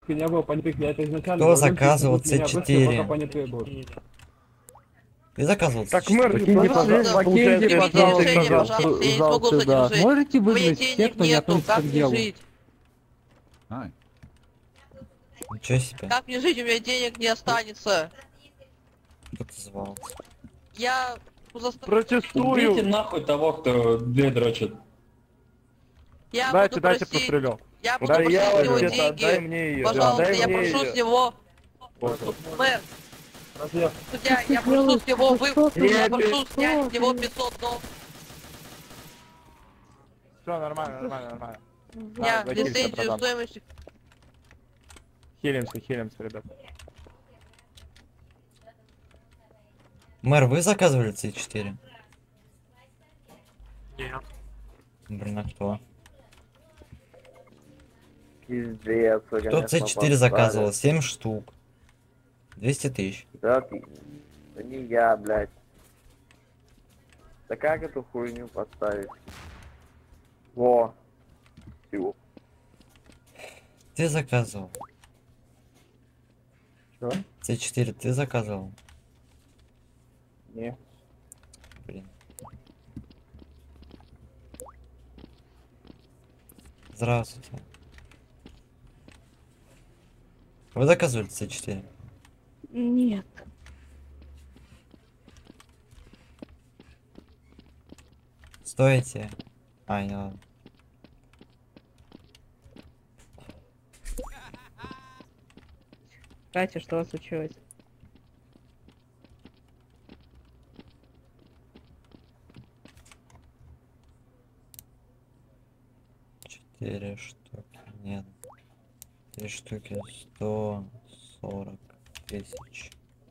не было понятых, я это изначально Кто говорил, заказывал пусть меня быстрее, С4? пока понятые будут. Ты заказывал Так, С4? мэр, Маккензи, получается, пожалуйста, пожалуйста, я не зал смогу сюда. содержать. Можете У меня выгнать тех, денег кто не нету, относится как к мне делу? жить? Ничего себе. Как мне жить? У меня денег не останется. Кто ты звал? Я Убейте Протестую. нахуй того, кто дверь дрочит. Я Дайте, буду дайте просить, пострелю. я буду Да просить я с него вообще-то, дай деньги. мне ее. Пожалуйста, Дай я мне прошу ее. с него, мэр, судья, я прошу с него, я прошу снять с него 500 долларов. Все, нормально, нормально, нормально. У меня закинься, лицензию братан. стоимостью. Хилимся, ребят. Мэр, вы заказывали С4? Нет. Блин, а кто? Пиздец, Кто конечно, С4 заказывал? 7 штук. 200 тысяч. Да, да не я, блядь. Да как эту хуйню поставить? Во. Всё. Ты заказывал. Чё? С4 ты заказывал? Не. Блин. Здравствуйте. Вы заказывали С4? Нет. Стойте. А, не ладно. Катя, что случилось? Четыре штуки. Нет. 3 штуки 140 тысяч.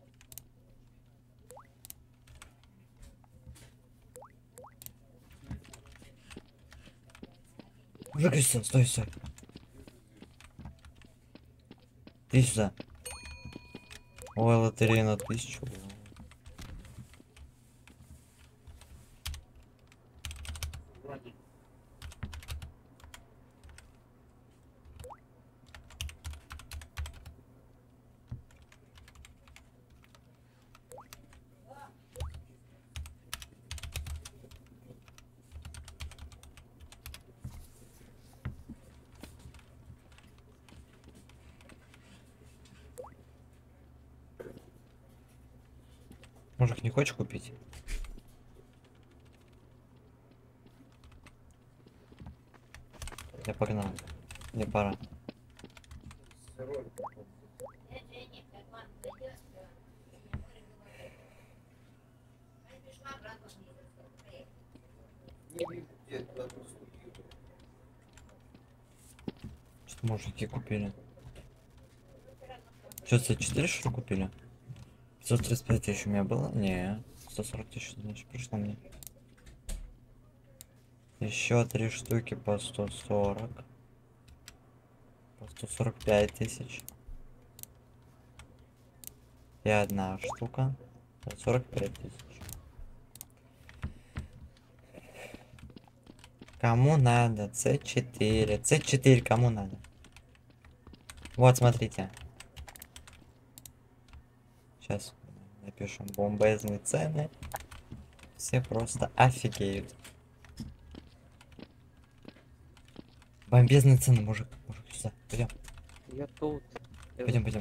Мужик, стой, стой. Ты сюда. Ой, лотерея на 1000. Мужик, не хочешь купить? Я погнал. Мне пора. Что мужики купили? Что, С4 что ли купили? 535 тысяч у меня было? Не, 140 тысяч, значит, пришло мне. Еще 3 штуки по 140. По 145 тысяч. И одна штука по 45 тысяч. Кому надо? С4. С4 кому надо? Вот, смотрите. Сейчас напишем бомбезные цены. Все просто офигеют. Бомбезные цены, мужик. Мужик, сюда. Пойдем. Я тут. Пойдем, пойдем.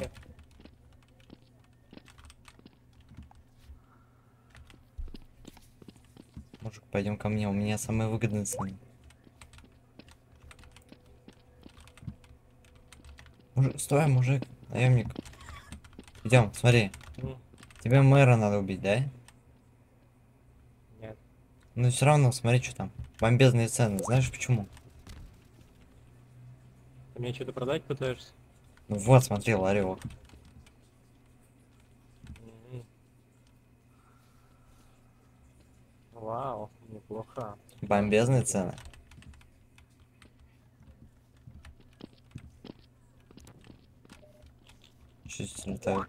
Мужик, пойдем ко мне. У меня самые выгодные цены. Мужик, стой, мужик. Наемник. Идем, смотри. Тебе мэра надо убить, да? Нет. Ну все равно, смотри, что там. Бомбезные цены. Знаешь почему? Ты мне что-то продать пытаешься? Ну вот, смотри, ларек. Вау, неплохо. Бомбезные цены. Чуть летают.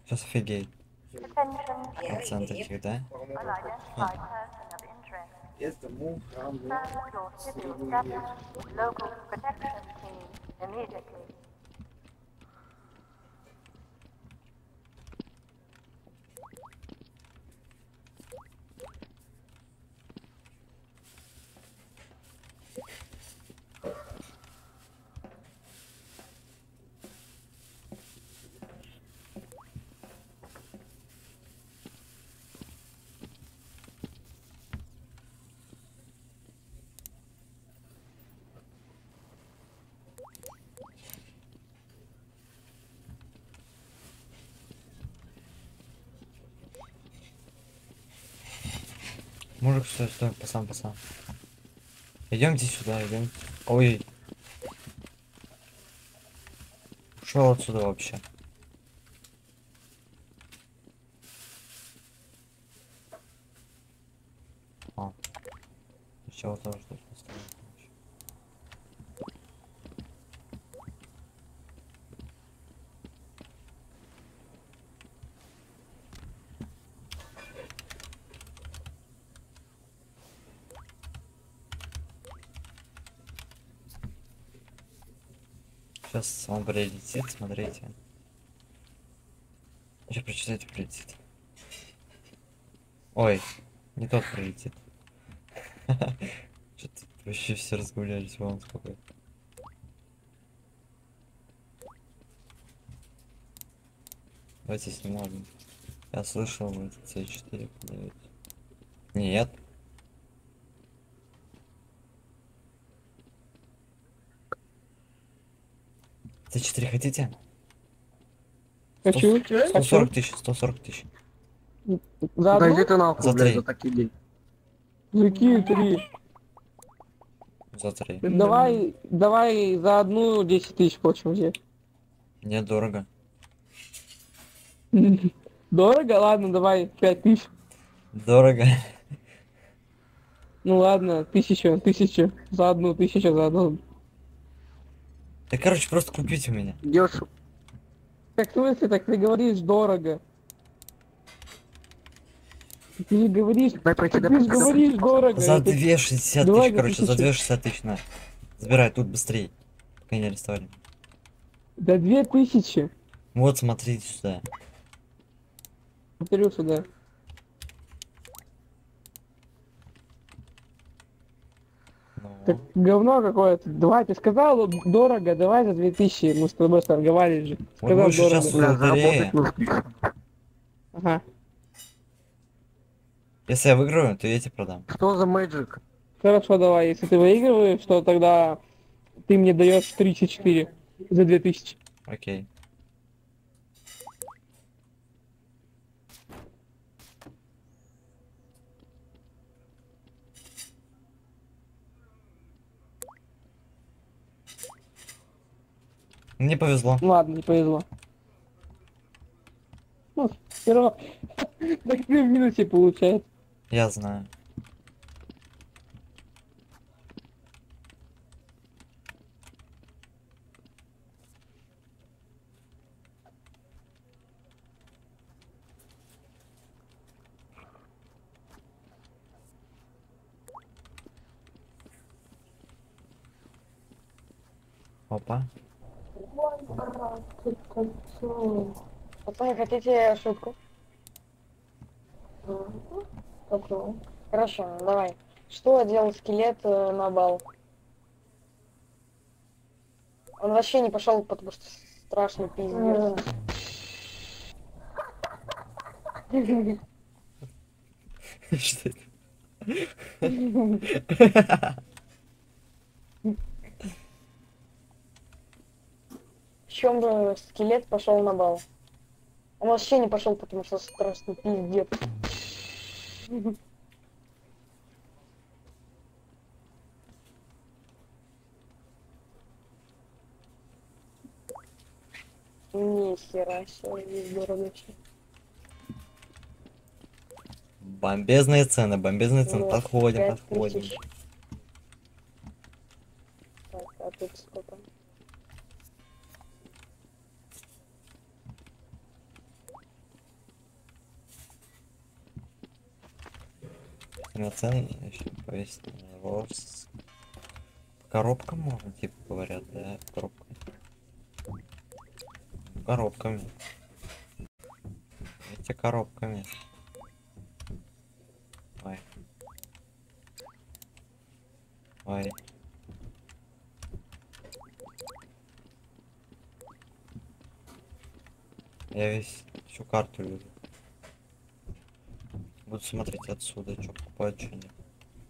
Сейчас офигеет. Процент этих, да? Мужик, стой, пацан. Идемте сюда, идем. Ой. Ушел отсюда вообще. А. Чего тоже тут поставить? Сейчас он прилетит, смотрите. Еще прочитайте, прилетит. Ой, не тот прилетит. Что-то вообще все разгулялись, вон сколько. Давайте снимаем. Я слышал, вы C4 подаете. Нет. C4 хотите? Хочу. 140 тысяч, 140 тысяч. За одну? Да иди ты нахуй, За блядь, три. за такие деньги. Какие 3? За 3. Давай за одну 10 тысяч плачем где. Нет, дорого. Дорого? Ладно, давай 5 тысяч. Дорого. Ну ладно, 1000. За одну, 1000 за одну. Да короче, просто купите у меня. Дешево. Как в смысле, так ты говоришь дорого? Ты не говоришь, Дай пройти, дай ты же пройти. говоришь дорого. За это- 260 Давай тысяч, за короче, за 1000. 260 тысяч на. Забирай тут быстрее. Пока не арестовали. Да 2000. Вот, смотрите сюда. Повторю сюда. Ну, Так говно какое-то. Давай, ты сказал дорого, давай за 2000. Мы с тобой торговали же. вот Сказал лучше дорого. сейчас Бля, лотерея. заработать нужно. Ага. Если я выиграю, то я тебе продам. Что за мэджик? Хорошо, давай. Если ты выигрываешь, то тогда ты мне даешь 34 за 2000. Окей. Мне повезло. Ладно, не повезло. Ну, все равно. Так ты в минусе получается. Я знаю. Опа. Пацаны, хотите шутку? Попробуем. Хорошо, ну давай. Что делал скелет на бал? Он вообще не пошел, потому что страшный пиздец. Что это? В чем бы скелет пошел на бал? Он вообще не пошел, потому что страшный пиздец. Ни хера себе, здорово вообще. Бомбезные цены, бомбезные цены. Вот, Подходим, 5000. подходим. Так, а тут сколько? на цену еще повесить на ворс. Коробкам можно, типа, говорят, да? Коробками. Коробками. Эти коробками. Ой. Ой. Я весь всю карту вижу. Буду смотреть отсюда, что покупать, что нет.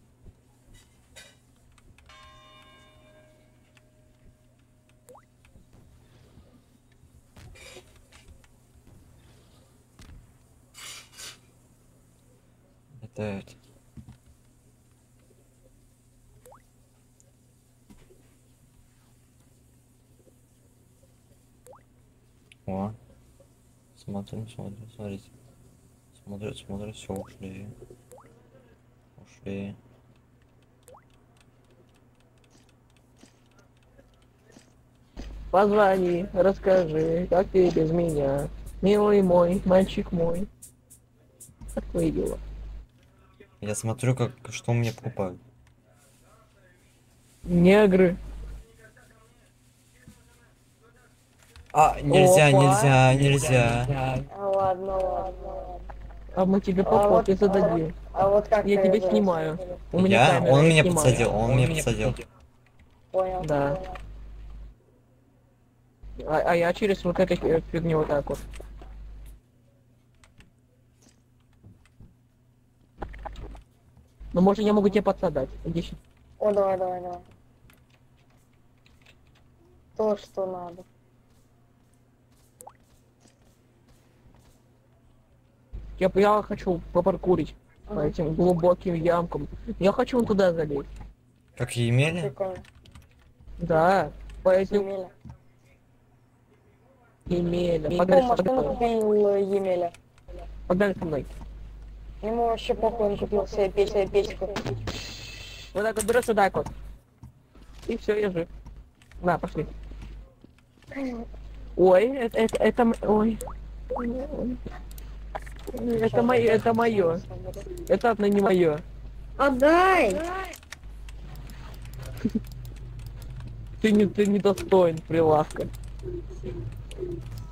Это... О. Смотрим, смотрим, смотрите. Смотрят, смотрят, все, ушли. Ушли. Позвони, расскажи, как ты без меня. Милый мой, мальчик мой. Как твои дела? Я смотрю, как что мне покупают. Негры. А, нельзя, Опа. нельзя, нельзя. Ладно, ладно. А мы тебе по А попе вот- зададим. А вот как Я ты тебя это снимаю. сделал? У меня камера, Он я меня снимаю. подсадил, он меня подсадил. Понял. Да. понял. А я через вот эту фигню вот так вот. Ну, может, я могу тебе подсадать. Иди сюда. О, давай, давай, давай. То, что надо. Я хочу попаркурить по этим глубоким ямкам. Я хочу вон туда залезть. Как Емеля? Прикольно. Да, по этим Емеля. Емеля. О, Погнали, машину погнали. купил Емеля. Погнали со мной. Ему вообще похуй, он купил себе печку. Вот так вот берешь вот так вот. И все, я жив. На, пошли. Ой, ой. Ой. Это мое, это мое. Это одно не мое. Отдай! Ты не достоин прилавка.